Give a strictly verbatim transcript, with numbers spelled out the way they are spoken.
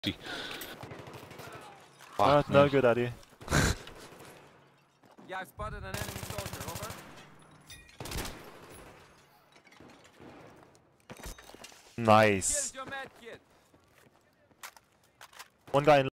Oh, Fuck, no man. good idea. Yeah, I've spotted an enemy soldier. Over. Nice. Here's your med kit. One guy in